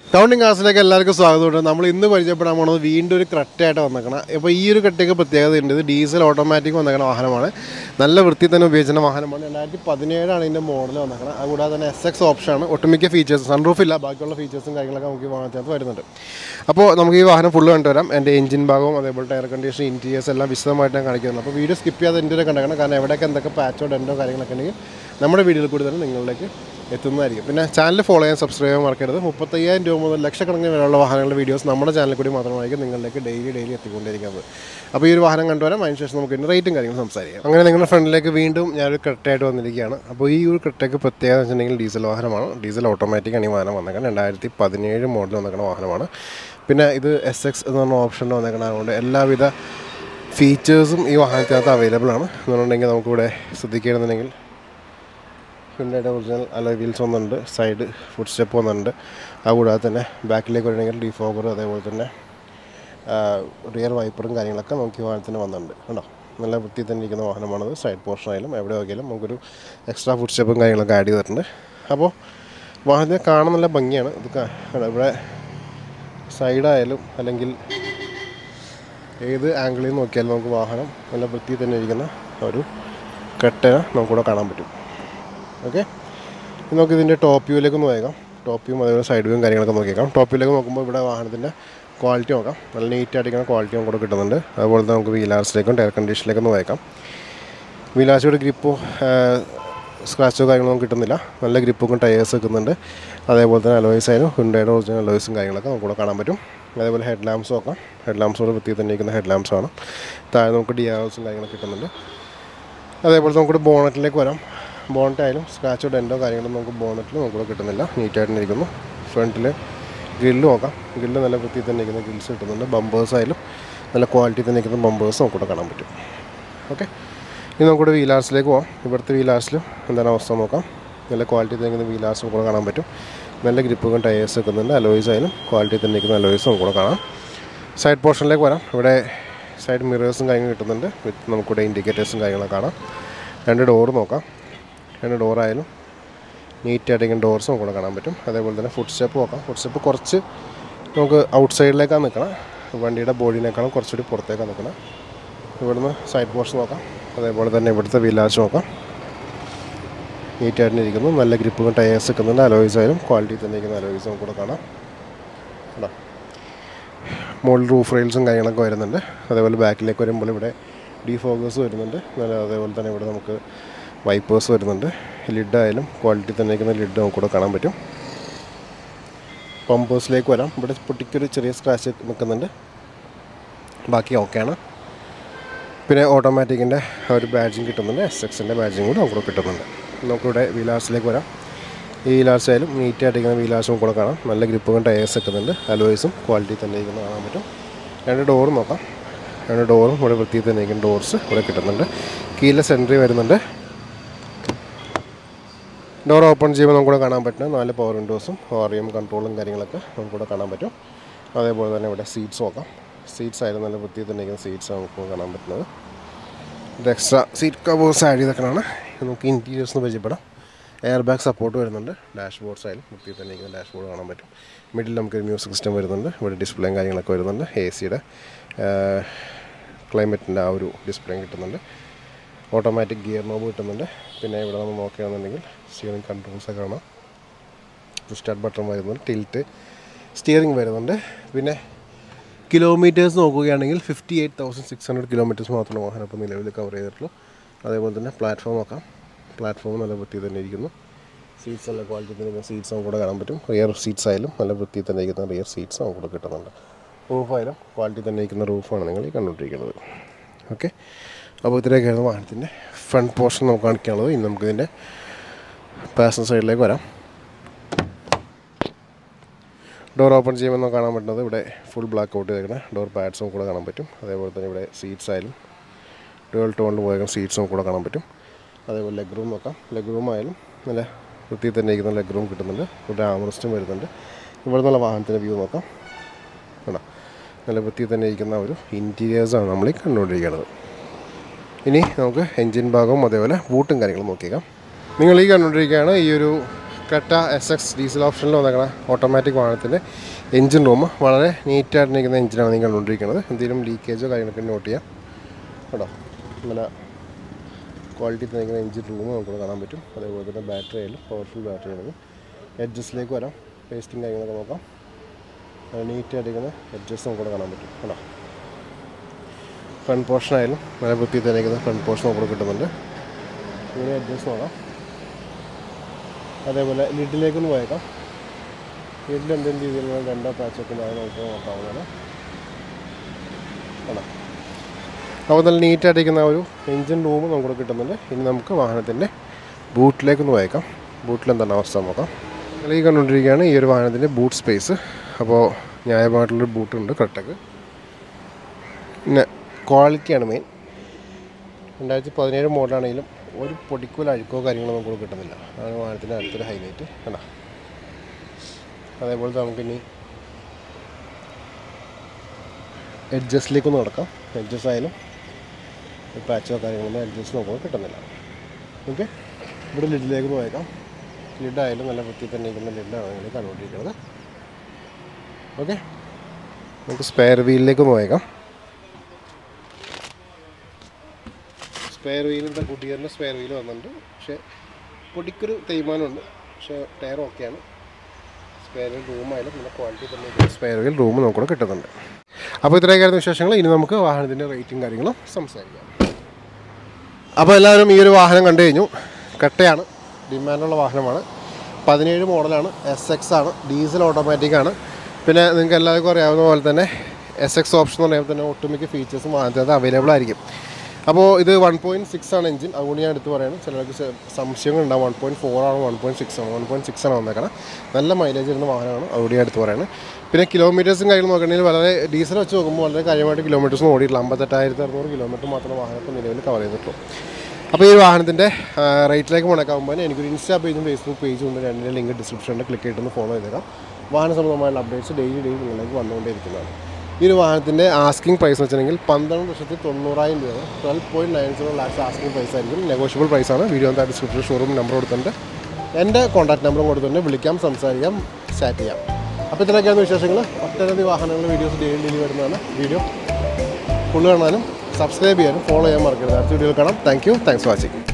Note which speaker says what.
Speaker 1: Counting ക്ലാസ്സിലേക്ക് എല്ലാവർക്കും സ്വാഗതമുണ്ട്. നമ്മൾ ഇന്ന് പരിചയപ്പെടാൻ പോകുന്നത് വീണ്ടും ഒരു ക്രെറ്റയായിട്ട് വന്നേക്കണം. അപ്പോൾ ഈ ഒരു ക്രെറ്റയ്ക്ക് പ്രത്യേകതയുണ്ട്. ഇത് ഡീസൽ ഓട്ടോമാറ്റിക് വന്നേക്കുന്ന വാഹനമാണ്. നല്ല വൃത്തി തന്നെ ഉപയോഗിക്കുന്ന വാഹനമാണ്. 2017 ഇതിൻ്റെ മോഡൽ വന്നേക്കണം. അതുകൂടാതെ തന്നെ SX ഓപ്ഷനാണ്. ഒട്ടുമിക്ക ഫീച്ചേഴ്സ്, സൺറൂഫ് ഇല്ല, ബാക്കിയുള്ള ഫീച്ചേഴ്സും കാര്യങ്ങളൊക്കെ നമുക്ക് ഈ വാഹനത്തിനകത്ത് വരുന്നുണ്ട്. അപ്പോൾ നമുക്ക് ഈ വാഹനം ഫുള്ള് കണ്ടുവരാം. എൻ്റെ എഞ്ചിൻ ഭാഗവും അതേപോലെ എയർ കണ്ടീഷൻ, ഇൻറ്റീരിയേഴ്സ് എല്ലാം വിശദമായിട്ട് ഞാൻ കാണിക്കുന്നുണ്ട്. അപ്പോൾ വീഡിയോ സ്കിപ്പ് ചെയ്യാതെ എൻ്റെ കണ്ടേക്കണം. കാരണം എവിടെയൊക്കെ എന്തൊക്കെ പാച്ചോ ഡെൻറ്റോ കാര്യങ്ങളൊക്കെ ഉണ്ടെങ്കിൽ നമ്മുടെ വീഡിയോയിൽ കൂടി തന്നെ നിങ്ങളിലേക്ക് എത്തുന്നതായിരിക്കും. പിന്നെ ചാനൽ ഫോളോ ചെയ്യാൻ, സബ്സ്ക്രൈബ് ചെയ്യാൻ മറക്കരുത്. 35,000 രൂപ മുതൽ ലക്ഷക്കണക്കിന് വിലയുള്ള വാഹനങ്ങളുടെ വീഡിയോസ് നമ്മുടെ ചാനലിൽ കൂടി മാത്രമായിരിക്കും നിങ്ങളിലേക്ക് ഡെയിലി എത്തിക്കൊണ്ടിരിക്കുന്നത്. അപ്പോൾ ഈ ഒരു വാഹനം കണ്ടുവരാം. അതിനുശേഷം നമുക്ക് ഇതിൻ്റെ റേറ്റും കാര്യങ്ങളും സംസാരിക്കാം. അങ്ങനെ നിങ്ങളുടെ ഫ്രണ്ടിലേക്ക് വീണ്ടും ഞാനൊരു ക്രെറ്റയായിട്ട് വന്നിരിക്കുകയാണ്. അപ്പോൾ ഈ ഒരു ക്രെറ്റയ്ക്ക് പ്രത്യേകത എന്ന് വെച്ചിട്ടുണ്ടെങ്കിൽ ഡീസൽ വാഹനമാണ്. ഡീസൽ ഓട്ടോമാറ്റിക്കാണ് ഈ വാഹനം വന്നേക്കുന്നത്. 2017 മോഡൽ വന്നേക്കുന്ന വാഹനമാണ്. പിന്നെ ഇത് SX എന്ന് പറഞ്ഞ ഓപ്ഷനിൽ വന്നേക്കണം. അതുകൊണ്ട് എല്ലാവിധ ഫീച്ചേഴ്സും ഈ വാഹനത്തിനകത്ത് അവൈലബിൾ ആണ്. എന്നുണ്ടെങ്കിൽ നമുക്കിവിടെ ശ്രദ്ധിക്കുകയാണെന്നുണ്ടെങ്കിൽ ഹ്യുണ്ടായിയുടെ ഒറിജിനൽ അലോയ് വീൽസ് വന്നിട്ടുണ്ട്. സൈഡ് ഫുഡ് സ്റ്റെപ്പ് വന്നിട്ടുണ്ട്. അതുകൂടാതെ തന്നെ ബാക്കിലേക്ക് വരണമെങ്കിൽ ഡിഫോഗർ, അതേപോലെ തന്നെ റിയർ വൈപ്പറും കാര്യങ്ങളൊക്കെ നമുക്ക് ഈ വാഹനത്തിന് വന്നിട്ടുണ്ട്. കണ്ടോ, നല്ല വൃത്തി തന്നെ ഇരിക്കുന്ന വാഹനമാണത്. സൈഡ് പോർഷൻ ആയാലും എവിടെ നോക്കിയാലും നമുക്കൊരു എക്സ്ട്രാ ഫുഡ് സ്റ്റെപ്പും കാര്യങ്ങളൊക്കെ ആഡ് ചെയ്തിട്ടുണ്ട്. അപ്പോൾ വാഹനത്തിനെ കാണാൻ നല്ല ഭംഗിയാണ്. ഇത് ഇവിടെ സൈഡായാലും അല്ലെങ്കിൽ ഏത് ആംഗിളിൽ നിന്ന് നോക്കിയാലും നമുക്ക് വാഹനം നല്ല വൃത്തി തന്നെ ഇരിക്കുന്ന ഒരു ക്രെറ്റയെ നമുക്കിവിടെ കാണാൻ പറ്റും. ഓക്കെ, നമുക്ക് ഇതിൻ്റെ ടോപ്പ് വ്യൂയിലേക്ക് ഒന്ന് നോക്കാം. ടോപ്പ് വ്യൂവും അതേപോലെ സൈഡ് വ്യൂവും കാര്യങ്ങളൊക്കെ നോക്കിയേക്കാം. ടോപ്പ് വ്യൂയിലേക്ക് നോക്കുമ്പോൾ ഇവിടെ വാഹനത്തിൻ്റെ ക്വാളിറ്റി നോക്കാം. നല്ല നീറ്റായിട്ടിരിക്കുന്ന ക്വാളിറ്റി നമുക്ക് കൂടെ കിട്ടുന്നുണ്ട്. അതുപോലെ തന്നെ നമുക്ക് വീലാർസിലേക്കും എയർ കണ്ടീഷനിലേക്കും ഒന്ന് നോക്കാം. വീലാർസിയുടെ ഗ്രിപ്പോ സ്ക്രാച്ചോ കാര്യങ്ങളൊന്നും കിട്ടുന്നില്ല. നല്ല ഗ്രിപ്പൊക്കെ ടയേഴ്സ് വെക്കുന്നുണ്ട്. അതേപോലെ തന്നെ അലോയ്സ് ആയാലും ഹ്യുണ്ടായിയുടെ ഒറിജിനൽ അലോയ്സും കാര്യങ്ങളൊക്കെ നമുക്കിവിടെ കാണാൻ പറ്റും. അതേപോലെ ഹെഡ് ലാംപ്സ് നോക്കാം. ഹെഡ് ലാംപ്സോട് വൃത്തി തന്നെ ഇരിക്കുന്ന ഹെഡ് ലാംപ്സാണ്. താഴെ നമുക്ക് DRLസും കാര്യങ്ങളൊക്കെ കിട്ടുന്നുണ്ട്. അതേപോലെ നമുക്കിവിടെ ബോണറ്റിലേക്ക് വരാം. ബോണറ്റായാലും സ്ക്രാച്ചോ ഡെൻറ്റോ കാര്യങ്ങളൊന്നും നമുക്ക് ബോണറ്റിൽ നമുക്കിവിടെ കിട്ടുന്നില്ല. നീറ്റായിട്ട് ഇരിക്കുന്നു. ഫ്രണ്ടിൽ ഗ്രില്ല് നോക്കാം. ഗ്രില്ല് നല്ല വൃത്തി തന്നെ ഇരിക്കുന്ന ഗ്രിൽസ് കിട്ടുന്നുണ്ട്. ബമ്പേഴ്സ് ആയാലും നല്ല ക്വാളിറ്റി തന്നെ ഇരിക്കുന്ന ബമ്പേഴ്സ് നമുക്കിവിടെ കാണാൻ പറ്റും. ഓക്കെ, ഇനി നമുക്കിവിടെ വീലാർസിലേക്ക് പോകാം. ഇവിടുത്തെ വീലാർസിലും എന്താണ് അവസ്ഥ നോക്കാം. നല്ല ക്വാളിറ്റി തന്നെ ഇരിക്കുന്ന വീലാർസ് നമുക്കിവിടെ കാണാൻ പറ്റും. നല്ല ഗ്രിപ്പും ടയേഴ്സ് വെക്കുന്നുണ്ട്. അലോയ്സ് ആയാലും ക്വാളിറ്റി തന്നെ ഇരിക്കുന്ന അലോയ്സ് നമുക്കിവിടെ കാണാം. സൈഡ് പോർഷനിലേക്ക് വരാം. ഇവിടെ സൈഡ് മിറേഴ്സും കാര്യങ്ങളും കിട്ടുന്നുണ്ട്. നമുക്കിവിടെ ഇൻഡിക്കേറ്റേഴ്സും കാര്യങ്ങളൊക്കെ കാണാം. 2 ഡോറ് നോക്കാം. 2 ഡോറായാലും നീറ്റായിട്ടിരിക്കുന്ന ഡോർസ് നമുക്കിവിടെ കാണാൻ പറ്റും. അതേപോലെ തന്നെ ഫുഡ് സ്റ്റെപ്പ് നോക്കാം. ഫുഡ് സ്റ്റെപ്പ് കുറച്ച് നമുക്ക് ഔട്ട് സൈഡിലേക്കാണ് നിൽക്കണം. വണ്ടിയുടെ ബോഡിനേക്കാളും കുറച്ചുകൂടി പുറത്തേക്കാണ് നിൽക്കണം. ഇവിടുന്ന് സൈഡ് പോർഷൻ നോക്കാം. അതേപോലെ തന്നെ ഇവിടുത്തെ വീലാർച്ച് നോക്കാം. നീറ്റായിട്ടിരിക്കുന്നു. നല്ല ഗ്രിപ്പും ടയേഴ്സ് വെക്കുന്നുണ്ട്. അലോയ്സ് ആയാലും ക്വാളിറ്റി തന്നെ ഇരിക്കുന്ന അലോയ്സ് നമുക്കിവിടെ കാണാം. കേട്ടോ, മുകളിൽ റൂഫ് റെയിൽസും കാര്യങ്ങളൊക്കെ വരുന്നുണ്ട്. അതേപോലെ ബാക്കിലേക്ക് വരുമ്പോൾ ഇവിടെ ഡിഫോഗേഴ്സ് വരുന്നുണ്ട്. അതേപോലെ തന്നെ ഇവിടെ നമുക്ക് വൈപ്പേഴ്സ് വരുന്നുണ്ട്. ലിഡായാലും ക്വാളിറ്റി തന്നെ ഇരിക്കുന്ന ലിഡ് നമുക്കിവിടെ കാണാൻ പറ്റും. പമ്പേഴ്സിലേക്ക് വരാം. ഇവിടെ പൊട്ടിക്കൊരു ചെറിയ സ്ക്രാച്ച് നിൽക്കുന്നുണ്ട്. ബാക്കി ഓക്കെയാണ്. പിന്നെ ഓട്ടോമാറ്റിക്കിൻ്റെ ഒരു ബാഡ്ജിങ് കിട്ടുന്നുണ്ട്. SXൻ്റെ ബാഡ്ജിങ് കൂടി നമുക്കിവിടെ കിട്ടുന്നുണ്ട്. നമുക്കിവിടെ വീലാർസിലേക്ക് വരാം. ഈ വീലാർസ് ആയാലും നീറ്റായിട്ടിരിക്കുന്ന വീലാർസ് നമുക്കിവിടെ കാണാം. നല്ല ഗ്രിപ്പും ടയേഴ്സ് വെക്കുന്നുണ്ട്. അലോയ്സും ക്വാളിറ്റി തന്നെ ഇരിക്കുന്ന കാണാൻ പറ്റും. 2 ഡോറും നോക്കാം. 2 ഡോറും ഇവിടെ വൃത്തി തന്നെ ഇരിക്കുന്ന ഡോർസ് ഇവിടെ കിട്ടുന്നുണ്ട്. കീലെസ് എൻട്രി വരുന്നുണ്ട്. ഡോർ ഓപ്പൺ ചെയ്യുമ്പോൾ നമുക്കിവിടെ കാണാൻ പറ്റുന്ന 4 പവർ വിൻഡോസും REM കൺട്രോളും കാര്യങ്ങളൊക്കെ നമുക്കിവിടെ കാണാൻ പറ്റും. അതേപോലെ തന്നെ ഇവിടെ സീറ്റ്സ് നോക്കാം. സീറ്റ്സ് ആയാലും നല്ല വൃത്തി തന്നെ ഇരിക്കുന്ന സീറ്റ്സ് നമുക്ക് കാണാൻ പറ്റുന്നത്. ഇത് എക്സ്ട്രാ സീറ്റ് കവേഴ്സ് ആഡ് ചെയ്തൊക്കെയാണ്. നമുക്ക് ഇൻറ്റീരിയേഴ്സ് പരിചയപ്പെടാം. എയർ ബാഗ് സപ്പോർട്ട് വരുന്നുണ്ട്. ഡാഷ് ബോർഡ്സ് ആയാലും വൃത്തി തന്നെ ഇരിക്കുന്ന ഡാഷ് ബോർഡ് കാണാൻ പറ്റും. മിഡിൽ നമുക്കൊരു മ്യൂസിക് സിസ്റ്റം വരുന്നുണ്ട്. ഇവിടെ ഡിസ്പ്ലേയും കാര്യങ്ങളൊക്കെ വരുന്നുണ്ട്. AC-യുടെ ക്ലൈമറ്റിൻ്റെ ആ ഒരു ഡിസ്പ്ലേയും കിട്ടുന്നുണ്ട്. ഓട്ടോമാറ്റിക് ഗിയർ നോബ് കിട്ടുന്നുണ്ട്. പിന്നെ ഇവിടെ നമ്മൾ നോക്കുകയാണെന്നുണ്ടെങ്കിൽ സ്റ്റിയറിംഗ് കൺട്രോൾസൊക്കെ കാണാം. സ്റ്റാർട്ട് ബട്ടൺ വരുന്നുണ്ട്. ടിൽറ്റ് സ്റ്റിയറിംഗ് വരുന്നുണ്ട്. പിന്നെ കിലോമീറ്റേഴ്സ് നോക്കുകയാണെങ്കിൽ 58,600 കിലോമീറ്റേഴ്സ് മാത്രമേ വാഹനം ഇപ്പോൾ നിലവിൽ കവർ ചെയ്തിട്ടുള്ളൂ. അതേപോലെ തന്നെ പ്ലാറ്റ്ഫോം നോക്കാം. പ്ലാറ്റ്ഫോം നല്ല വൃത്തി തന്നെ ഇരിക്കുന്നു. സീറ്റ്സ് നല്ല ക്വാളിറ്റി തന്നെ ഇരിക്കുന്ന സീറ്റ്സ് നമുക്ക് കൂടെ കാണാൻ പറ്റും. റിയർ സീറ്റ്സ് ആയാലും നല്ല വൃത്തി തന്നെ ഇരിക്കുന്ന റിയർ സീറ്റ്സ് നമുക്ക് കൂടെ കിട്ടുന്നുണ്ട്. റൂഫായാലും ക്വാളിറ്റി തന്നെ ഇരിക്കുന്ന റൂഫാണ് നിങ്ങൾ ഈ കണ്ടുകൊണ്ടിരിക്കുന്നത്. ഓക്കെ, അപ്പോൾ ഇത്രയൊക്കെയായിരുന്നു വാഹനത്തിൻ്റെ ഫ്രണ്ട് പോർഷൻ നമുക്ക് കാണിക്കാനുള്ളത്. ഇനി നമുക്കിതിൻ്റെ പാസഞ്ചർ സൈഡിലേക്ക് വരാം. ഡോർ ഓപ്പൺ ചെയ്യുമ്പോൾ നമുക്ക് കാണാൻ പറ്റുന്നത് ഇവിടെ ഫുൾ ബ്ലാക്ക് ഔട്ട് ചെയ്തേക്കുന്ന ഡോർ പാഡ്സ് നമുക്ക് കൂടെ കാണാൻ പറ്റും. അതേപോലെ തന്നെ ഇവിടെ സീറ്റ്സ് ആയാലും ഡുവൽ ടോണിൽ പോയേക്കുന്ന സീറ്റ്സ് നമുക്ക് കൂടെ കാണാൻ പറ്റും. അതേപോലെ ലെഗ് റൂം നോക്കാം. ലെഗ് റൂം ആയാലും നല്ല വൃത്തി തന്നെ ഇരിക്കുന്ന ലെഗ് റൂം കിട്ടുന്നുണ്ട്. ഇവിടെ ആംറെസ്റ്റും വരുന്നുണ്ട്. ഇവിടെ നിന്നുള്ള വാഹനത്തിൻ്റെ വ്യൂ നോക്കാം. കേട്ടോ, നല്ല വൃത്തി തന്നെ ഇരിക്കുന്ന ഒരു ഇൻറ്റീരിയേഴ്സാണ് നമ്മൾ ഈ കണ്ടുകൊണ്ടിരിക്കുന്നത്. ഇനി നമുക്ക് എൻജിൻ ഭാഗവും അതേപോലെ ബൂട്ടും കാര്യങ്ങളും നോക്കിയേക്കാം. നിങ്ങൾ ഈ കണ്ടുകൊണ്ടിരിക്കുകയാണ് ഈ ഒരു CRETA SX ഡീസൽ ഓപ്ഷനിൽ വന്നേക്കണ ഓട്ടോമാറ്റിക് വാഹനത്തിൻ്റെ എഞ്ചിൻ റൂം വളരെ നീറ്റായിട്ട് നിൽക്കുന്ന എഞ്ചിനാണ് നിങ്ങൾ കണ്ടുകൊണ്ടിരിക്കുന്നത്. എന്തെങ്കിലും ലീക്കേജോ കാര്യങ്ങളൊക്കെ നോട്ട് ചെയ്യാം കേട്ടോ. നല്ല ക്വാളിറ്റി നിൽക്കുന്ന എഞ്ചിൻ റൂം നമുക്ക് കാണാൻ പറ്റും. അതേപോലെ തന്നെ ബാറ്ററി ആയാലും പവർഫുൾ ബാറ്ററി ആണെങ്കിൽ എഡ്ജസിലേക്ക് വരാം. പേസ്റ്റിങ് കാര്യങ്ങളൊക്കെ നോക്കാം. നീറ്റായിട്ടിരിക്കുന്ന എഡ്ജസ് നമുക്ക് കാണാൻ പറ്റും കേട്ടോ. ഫ്രണ്ട് പോർഷൻ ആയാലും നല്ല വൃത്തിയിൽ തന്നെ നിൽക്കുന്ന ഫ്രണ്ട് പോർഷൻ നമുക്ക് കിട്ടുന്നുണ്ട്. ഇങ്ങനെ എഡ്ജസ് നോക്കാം. അതേപോലെ ലിഡിലേക്കൊന്ന് പോയേക്കാം. ലിഡിൽ എന്തെങ്കിലും രീതിയിലുള്ള രണ്ടോ പാച്ചൊക്കെ നമുക്ക് നോക്കാവുന്നതാണ് കേട്ടോ. അപ്പോൾ നല്ല നീറ്റായിട്ടിരിക്കുന്ന ഒരു എൻജിൻ റൂം നമുക്ക് കിട്ടുന്നുണ്ട്. ഇനി നമുക്ക് വാഹനത്തിൻ്റെ ബൂട്ടിലേക്കൊന്ന് പോയേക്കാം. ബൂട്ടിൽ എന്താണ് അവസ്ഥ നോക്കാം. നിങ്ങൾ ഈ കണ്ടുകൊണ്ടിരിക്കുകയാണ് ഈ ഒരു വാഹനത്തിൻ്റെ ബൂട്ട് സ്പേസ്. അപ്പോൾ ന്യായമായിട്ടുള്ളൊരു ബൂട്ടുണ്ട് CRETAക്ക്. പിന്നെ ക്വാളിറ്റിയാണ് മെയിൻ. 2017 മോഡലാണെങ്കിലും ഒരു പൊടിക്കൂല അഴുക്കോ കാര്യങ്ങളോ നമുക്ക് കിട്ടുന്നില്ല. അതാണ് വാഹനത്തിൻ്റെ അടുത്തൊരു ഹൈലൈറ്റ് കണ്ടോ. അതേപോലെ നമുക്കിനി എഡ്ജസ്റ്റിലേക്കൊന്ന് നടക്കാം. എഡ്ജസ് ആയാലും പാച്ചോ കാര്യങ്ങളൊന്നും എഡ്ജസ്റ്റ് നോക്കുമ്പോൾ കിട്ടുന്നില്ല. ഓക്കെ, ഇവിടെ ലിഡിലേക്ക് നോക്കാം. ലിഡായാലും നല്ല വൃത്തിയിൽ തന്നെ ഇരിക്കുന്ന ലിഡാണ് നിങ്ങൾ കണ്ടുകൊണ്ടിരിക്കുന്നത്. ഓക്കെ, നമുക്ക് സ്പെയർ വീലിലേക്ക് നോക്കാം. സ്പെയർ വീലിൻ്റെ കുട്ടികളുടെ സ്പെയർ വീല് വന്നിട്ടുണ്ട്. പക്ഷേ പൊടിക്കൊരു തേയ്മാനമുണ്ട്. പക്ഷേ ടയർ ഓക്കെയാണ്. സ്പെയർ വീൽ റൂമായാലും നല്ല ക്വാളിറ്റി തന്നെ സ്പെയർ വീൽ റൂം നമുക്കൂടെ കിട്ടുന്നുണ്ട്. അപ്പോൾ ഇത്രയൊക്കെയായിരുന്നു വിശേഷങ്ങൾ. ഇനി നമുക്ക് വാഹനത്തിൻ്റെ റേറ്റും കാര്യങ്ങളും സംസാരിക്കാം. അപ്പോൾ എല്ലാവരും ഈ ഒരു വാഹനം കണ്ടു കഴിഞ്ഞു. CRETAയാണ്, ഡിമാൻഡുള്ള വാഹനമാണ്. 17 മോഡലാണ്, SX ആണ്, ഡീസൽ ഓട്ടോമാറ്റിക്കാണ്. പിന്നെ നിങ്ങൾക്ക് എല്ലാവർക്കും അറിയാവുന്ന പോലെ തന്നെ SX ഓപ്ഷൻ എന്ന് പറയുമ്പോൾ തന്നെ ഒട്ടുമിക്ക ഫീച്ചേഴ്സും വാഹനത്തിനകത്ത് അവൈലബിൾ ആയിരിക്കും. അപ്പോൾ ഇത് 1.6 ആണ് എഞ്ചിൻ. അതുകൊണ്ട് ഞാൻ എടുത്ത് പറയുന്നത് ചിലർക്ക് സംശയങ്ങളുണ്ടാവും. 1.4 ആണ്, 1.6 ആണ്. 1.6 ആണ് വന്നേക്കണം. നല്ല മൈലേജ് ഇരുന്ന വാഹനമാണ്. അതുകൊണ്ട് ഞാൻ എടുത്ത് പറയുന്നത്. പിന്നെ കിലോമീറ്റേഴ്സും കാര്യങ്ങൾ നോക്കണമെങ്കിൽ വളരെ ഡീസൽ വെച്ച് നോക്കുമ്പോൾ വളരെ കാര്യമായിട്ട് കിലോമീറ്റേഴ്സും ഓടിയിട്ടില്ല. 58,600 കിലോമീറ്റർ മാത്രം വാഹനത്തിൽ നിലവിൽ കവർ ചെയ്തിട്ടുള്ളൂ. അപ്പോൾ ഈ വാഹനത്തിൻ്റെ റേറ്റിലേക്ക് മുടക്കാകുമ്പോൾ എനിക്കൊരു ഇൻസ്റ്റാ പേജും ഫേസ്ബുക്ക് പേജും ഉണ്ട്. രണ്ടിൻ്റെ ലിങ്ക് ഡിസ്ക്രിപ്ഷനിൽ ക്ലിക്ക് ചെയ്തിട്ടൊന്ന് ഫോളോ ചെയ്തേക്കാം. വാഹന സംബന്ധമായുള്ള അപ്ഡേറ്റ്സ് ഡെയിലി നിങ്ങളിലേക്ക് വന്നുകൊണ്ടേയിരിക്കുന്നതാണ്. ഈ ഒരു വാഹനത്തിൻ്റെ ആസ്കിംഗ് പ്രൈസ് എന്ന് വെച്ചിട്ടുണ്ടെങ്കിൽ 12,90,000 രൂപ, 12.90 lakhs ആസ്കിംഗ് പ്രൈസ് ആയിരിക്കും. നെഗോഷ്യബിൾ പ്രൈസാണ്. വീഡിയോ എന്താ ഡിസ്ക്രിപ്ഷൻ ഷോറൂം നമ്പർ കൊടുത്തിട്ടുണ്ട്. എൻ്റെ കോൺടാക്ട് നമ്പറും കൊടുത്തിട്ടുണ്ട്. വിളിക്കാം, സംസാരിക്കാം, ചാറ്റ് ചെയ്യാം. അപ്പോൾ ഇതിലൊക്കെയാണ് വിശേഷങ്ങൾ. ഒട്ടനവധി വാഹനങ്ങളുടെ വീഡിയോസ് ഡെയിലി വരുന്നതാണ്. വീഡിയോ ഫുള്ള് കാണാനും സബ്സ്ക്രൈബ് ചെയ്യാനും ഫോളോ ചെയ്യാൻ മറക്കരുത്. അടുത്ത വീഡിയോയിൽ കാണാം. Thanks for watching.